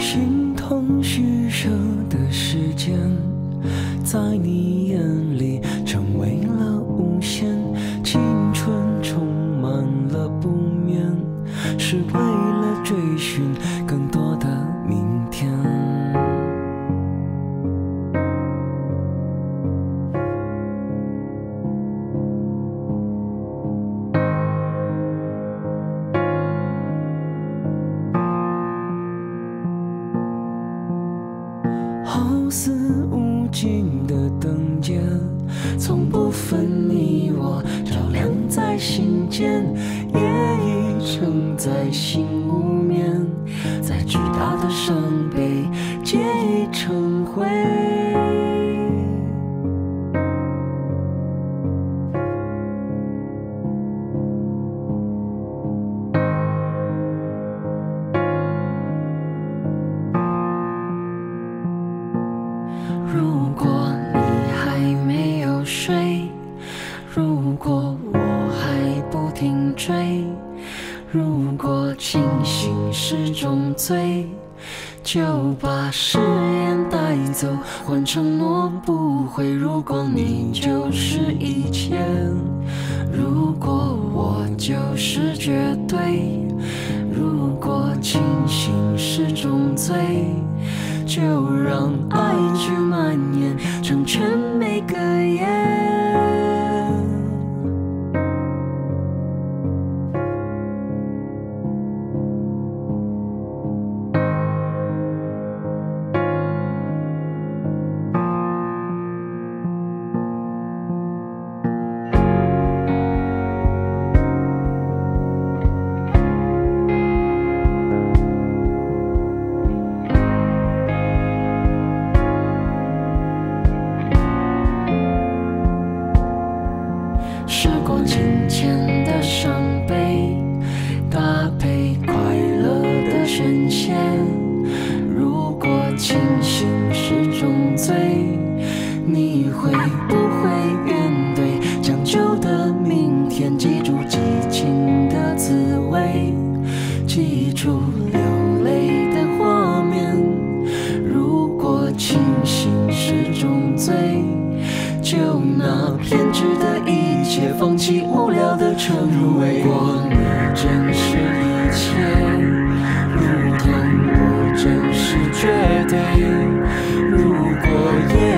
形同虚设的时间，在你眼里成为了无限。青春充满了不眠，是为了追寻更多的明天。好似无尽的灯节，从不分你我，照亮在心间，夜已沉在心无眠，再巨大的伤悲皆已成灰。如果你还没有睡，如果我还不停追，如果清醒是种罪，就把誓言带走，换承诺不悔。如果你就是一切，如果我就是绝对，如果清醒是种罪，就让爱去蔓延，成全每个夜。试过金钱的伤悲，搭配快乐的宣泄。如果清醒是种罪，你会不会面对将就的明天？记住激情的滋味，记住流泪的画面。如果清醒是种罪，就拿偏执的一切，放弃无聊的称谓。如果你真是一切，如同我真是绝对。如果夜